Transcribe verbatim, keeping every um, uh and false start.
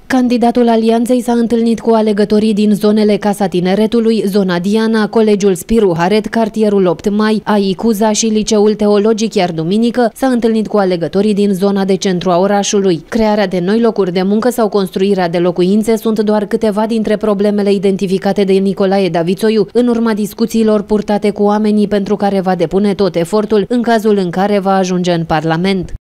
Candidatul Alianței s-a întâlnit cu alegătorii din zonele Casa Tineretului, zona Diana, Colegiul Spiru Haret, cartierul opt mai, Aicuza și Liceul Teologic, iar duminică s-a întâlnit cu alegătorii din zona de centru a orașului. Crearea de noi locuri de muncă sau construirea de locuințe sunt doar câteva dintre problemele identificate de Nicolae Davițoiu în urma discuțiilor purtate cu oamenii, pentru care va depune tot efortul în cazul în care va ajunge în Parlament.